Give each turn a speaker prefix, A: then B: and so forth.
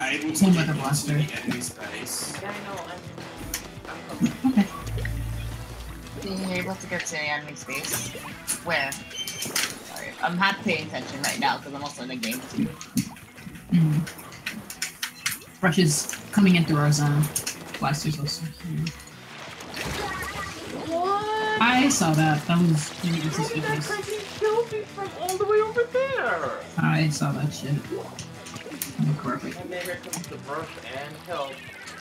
A: able to
B: One
A: get
B: with a
A: into
B: blaster.
A: the enemy space.
C: Yeah, I know. I'm
B: Okay.
D: Being able to get to the enemy space. Where? Sorry, I'm not paying attention right now because I'm also in the game too.
B: Rush is coming in through our zone. Blaster's also here.
C: What?
B: I saw that. That was really
C: How did that
B: suspicious.
C: Kraken kill me from all the way over there?
B: I saw that shit. Correctly.
C: And then here comes the brush and help.